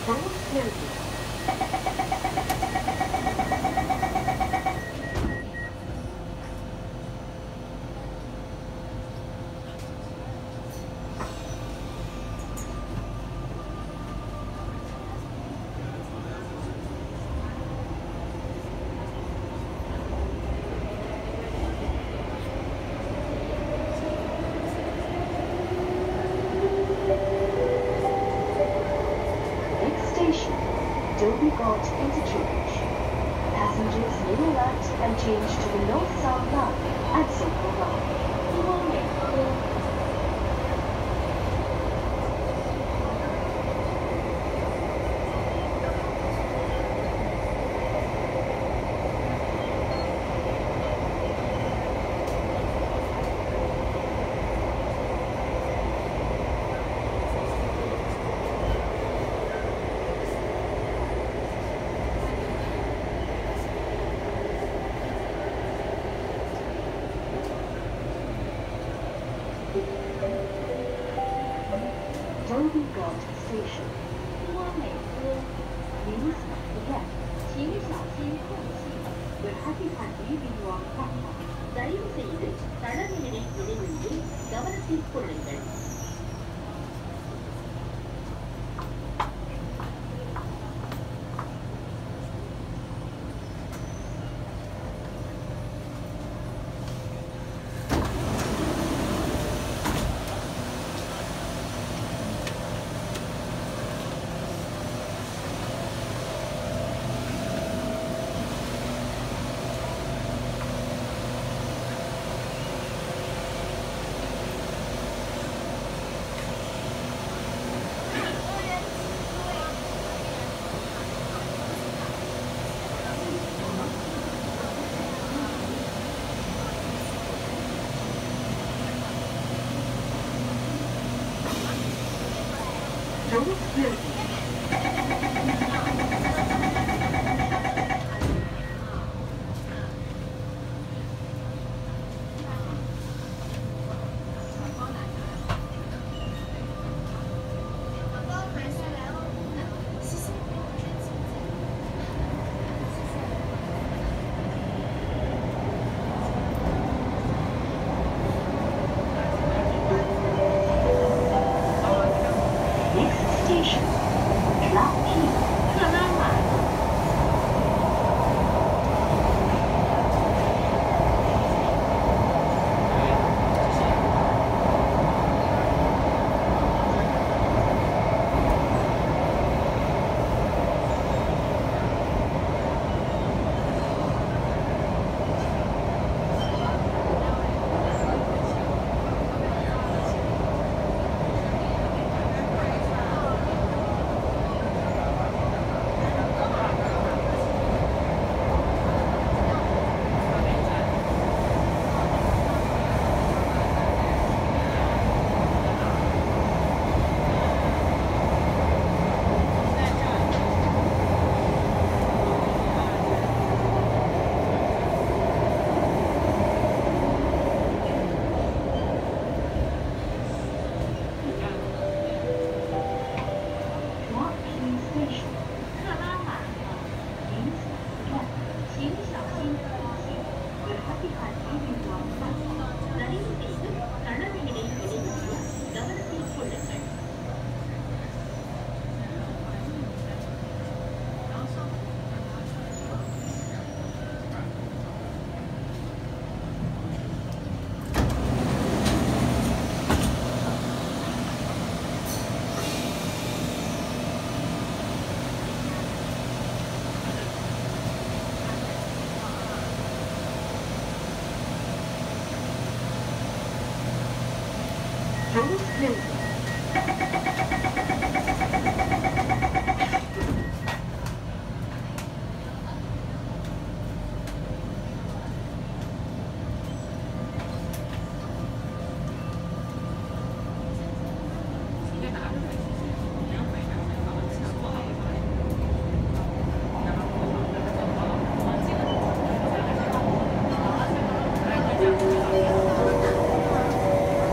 Doors closing. Interchange. Passengers may alight and change to the north-south line at Central Line. Warning. Station. 多美科，您想不见，请小心空隙。외하기판 위비와 platform. தயவுசெய்து தளர்நிலை இடைவெளியை கவனத்தில் கொள்ளுங்கள்.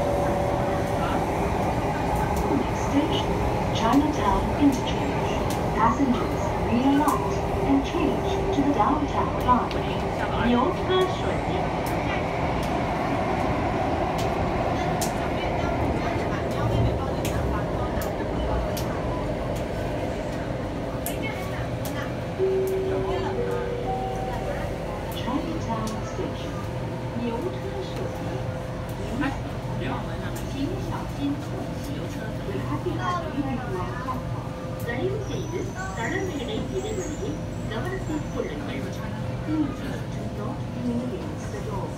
Chinatown Interchange. Passengers realight and change to the downtown line. 牛车水。Chinatown Station. 牛车水。请小心空气。ದಯವು செய்து தடங்களை இடைவெளியை கவனத்தில் கொள்ளுங்கள். Please do not lean against the doors.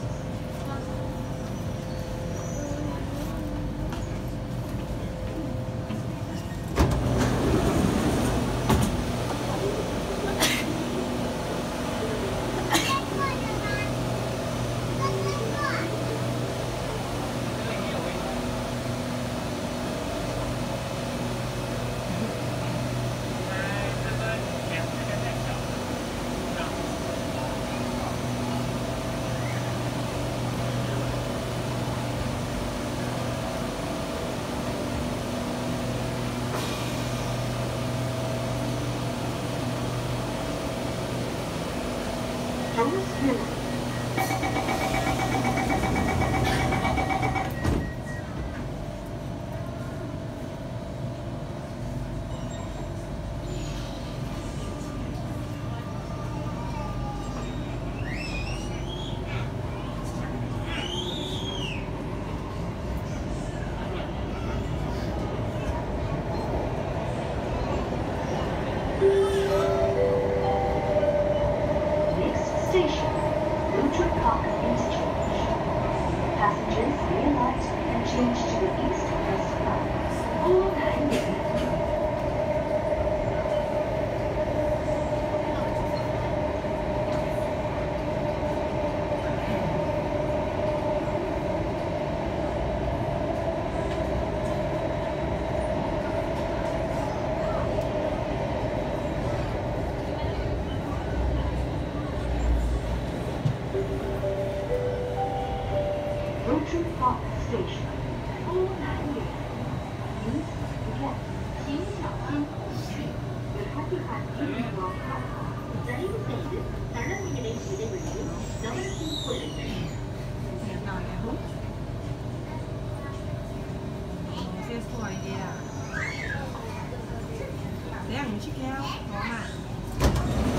Station, Outram Park interchange. Passengers realight and change to the east-west lines. All 9 minutes. Outram Park Station. All 9 minutes. Please forget. 请小心空气。Happy Walk Up. ದಯವು செய்து தடங்களை இடைவெளியை கவனத்தில் கொள்ளுங்கள். xe xoài kìa. Để ăn chiếc kéo, ngon mà.